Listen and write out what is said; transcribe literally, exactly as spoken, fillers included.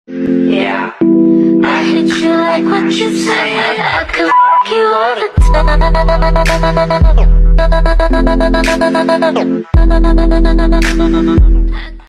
Yeah, I hit you like what you say. I could f you all the time.